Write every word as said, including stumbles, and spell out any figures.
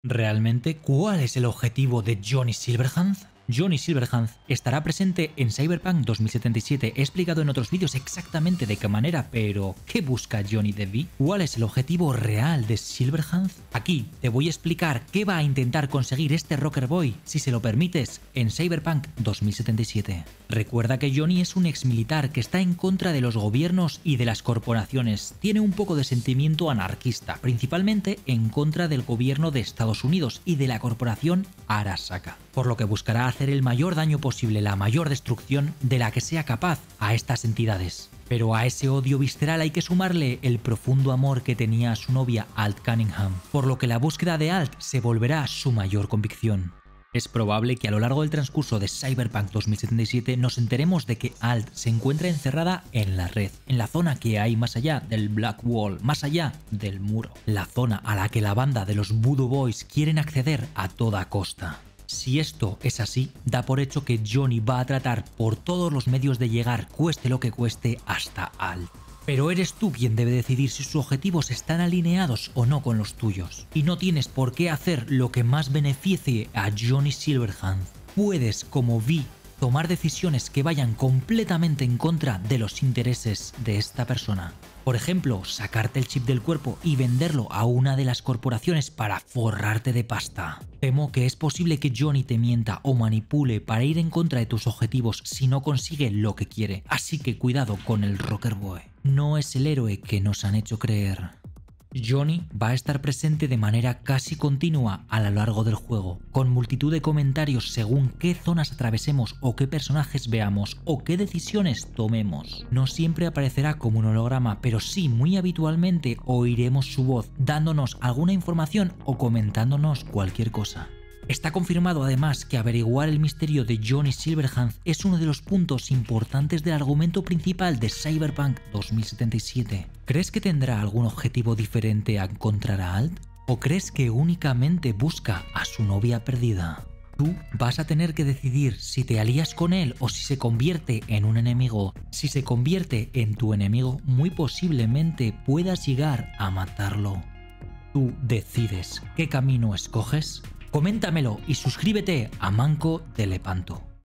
¿Realmente cuál es el objetivo de Johnny Silverhand? Johnny Silverhand estará presente en Cyberpunk dos mil setenta y siete. He explicado en otros vídeos exactamente de qué manera, pero ¿qué busca Johnny Depp? ¿Cuál es el objetivo real de Silverhand? Aquí te voy a explicar qué va a intentar conseguir este Rocker Boy, si se lo permites, en Cyberpunk dos mil setenta y siete. Recuerda que Johnny es un ex militar que está en contra de los gobiernos y de las corporaciones. Tiene un poco de sentimiento anarquista, principalmente en contra del gobierno de Estados Unidos y de la corporación Arasaka, por lo que buscará hacer el mayor daño posible, la mayor destrucción de la que sea capaz a estas entidades. Pero a ese odio visceral hay que sumarle el profundo amor que tenía a su novia Alt Cunningham, por lo que la búsqueda de Alt se volverá su mayor convicción. Es probable que a lo largo del transcurso de Cyberpunk dos mil setenta y siete nos enteremos de que Alt se encuentra encerrada en la red, en la zona que hay más allá del Black Wall, más allá del muro, la zona a la que la banda de los Voodoo Boys quieren acceder a toda costa. Si esto es así, da por hecho que Johnny va a tratar por todos los medios de llegar, cueste lo que cueste, hasta Alt. Pero eres tú quien debe decidir si sus objetivos están alineados o no con los tuyos. Y no tienes por qué hacer lo que más beneficie a Johnny Silverhand. Puedes, como Vi, tomar decisiones que vayan completamente en contra de los intereses de esta persona. Por ejemplo, sacarte el chip del cuerpo y venderlo a una de las corporaciones para forrarte de pasta. Temo que es posible que Johnny te mienta o manipule para ir en contra de tus objetivos si no consigue lo que quiere. Así que cuidado con el Rocker Boy. No es el héroe que nos han hecho creer. Johnny va a estar presente de manera casi continua a lo largo del juego, con multitud de comentarios según qué zonas atravesemos o qué personajes veamos o qué decisiones tomemos. No siempre aparecerá como un holograma, pero sí muy habitualmente oiremos su voz, dándonos alguna información o comentándonos cualquier cosa. Está confirmado además que averiguar el misterio de Johnny Silverhand es uno de los puntos importantes del argumento principal de Cyberpunk dos mil setenta y siete. ¿Crees que tendrá algún objetivo diferente a encontrar a Alt? ¿O crees que únicamente busca a su novia perdida? Tú vas a tener que decidir si te alías con él o si se convierte en un enemigo. Si se convierte en tu enemigo, muy posiblemente puedas llegar a matarlo. Tú decides qué camino escoges. Coméntamelo y suscríbete a Manco de Lepanto.